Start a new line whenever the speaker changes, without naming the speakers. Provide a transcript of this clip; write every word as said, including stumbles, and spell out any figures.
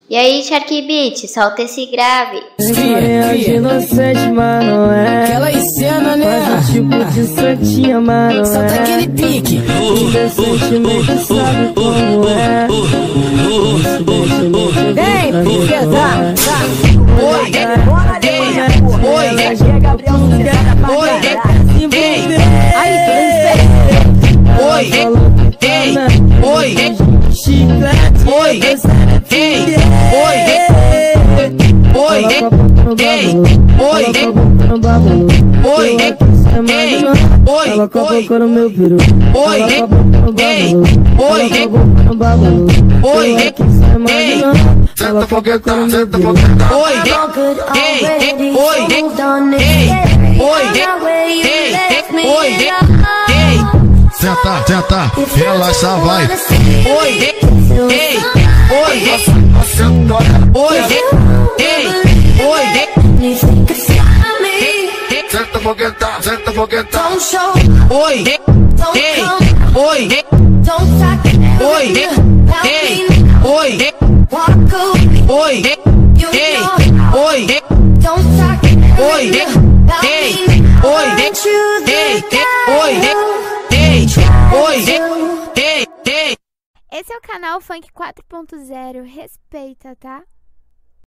E aí, Shark Beat, solta esse grave.
É inocente, mas não é.
Aquela cena, né?
Faz um tipo de santinha, mas não é.
Solta aquele pique.
Indecentemente sabe como é.
Vem, princesa. Oi, oi, oi, oi, aí, oi, oi, oi, oi, oi, oi, oi, oi,
ela coloca no meu peru.
oi, oi, oi,
Ela coloca no meu peru.
oi, oi, oi,
Tenta, tenta, relaxa, vai.
oi, oi, oi, oi, oi,
Senta fogueta, senta fogueta.
oi, oi, oi, oi, oi, oi, oi,
Esse é o canal Funk quatro ponto zero, respeita, tá?